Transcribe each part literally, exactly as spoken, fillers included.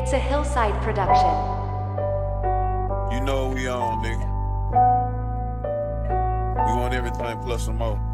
It's a Hillside production. You know what we on, nigga. We want everything plus some more.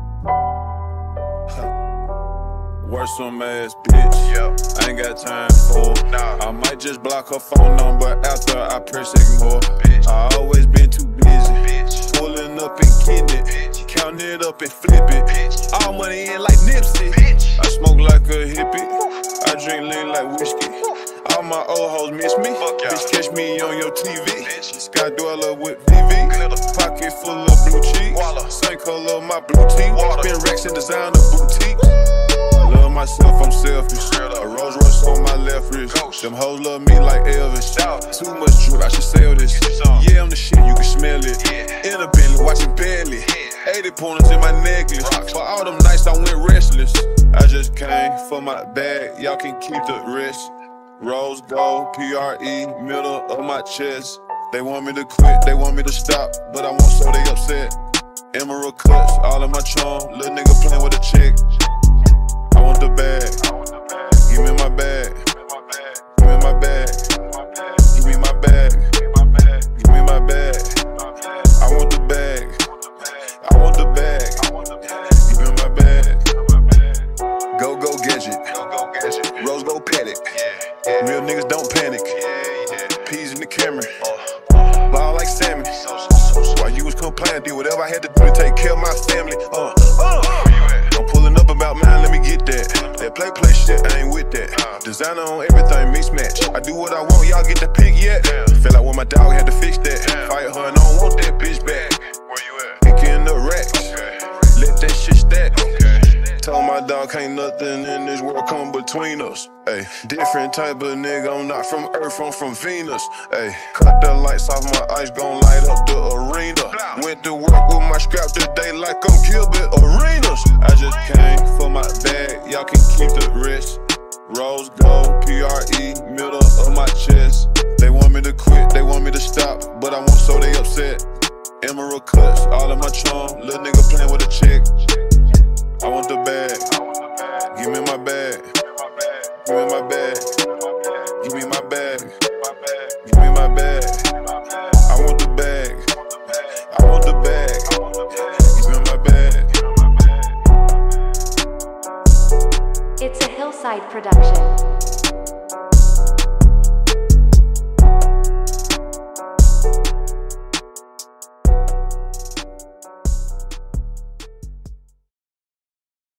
Worse some ass bitch. Yep. I ain't got time for. Nah. I might just block her phone number after I press ignore. Bitch. I always been too busy. Bitch. Pulling up and getting it. Bitch. Counting it up and flip it. Bitch. All money in like Nipsey. Bitch. I smoke like a hippie. I drink lean like whiskey. All my old hoes miss me. Bitch, catch me on your T V. Sky dweller with V V. Pocket full of blue cheeks. Same color my blue teeth. Spin racks in designer boutique. Love myself, I'm selfish. A Rolls Royce on my left wrist. Them hoes love me like Elvis. Too much drip, I should sell this. Yeah, I'm the shit, you can smell it. In a Bentley, watching Bentley. eighty pointers in my necklace. For all them nights I went restless. I just came for my bag, y'all can keep the rest. Rose gold, P R E, middle of my chest. They want me to quit, they want me to stop, but I won't, so they upset. Emerald cuts, all in my trunk, little nigga playing with a chick. I want the bag, give me my bag, give me my bag, give me my bag, give me my bag. I want the bag, I want the bag, give me my bag. Go, go, gadget, Rose gold paddock. Real niggas don't panic. Peas in the camera. Ball like salmon. While you was complaining, did whatever I had to do to take care of my family. Uh, uh. I'm pulling up about mine, let me get that. That play, play shit, I ain't with that. Designer on everything, mix match. I do what I want, y'all get the pick yet? Feel like when my dog had to fix that. Fight her and I don't want that bitch back. Where you at? Picking the racks. Let that shit stack. Told my dog ain't nothing in this world come between us. Ay, different type of nigga, I'm not from Earth, I'm from Venus. Ay, cut the lights off, my ice gon' light up the arena. Went to work with my scrap today like I'm Gilbert Arenas. I just came for my bag, y'all can keep the rest. Rose gold, P R E, middle of my chest. They want me to quit, they want me to stop, but I won't, so they upset. Emerald cuts, all in my trunk, little nigga playing with a chick. I want the bag, give me my bag, give me my bag, give me my bag, give me my bag. I want the bag, I want the bag, give me my bag. It's a Hillside production.